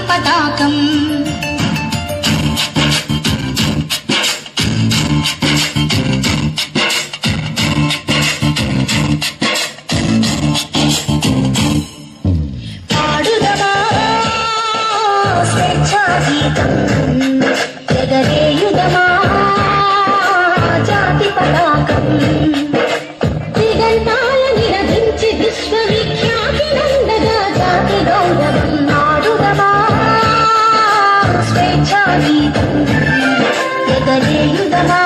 పతాకం పాడుదమా స్వేచ్ఛా గీతం ఎగరేయుదమా జాతి పతాకం దిగంతాల నిరదించి విశ్వవిఖ్యాతి నందగా జాతి గౌరవం నాడుదమా స్వేచ్ఛా గీతం ఎగరేయుదమా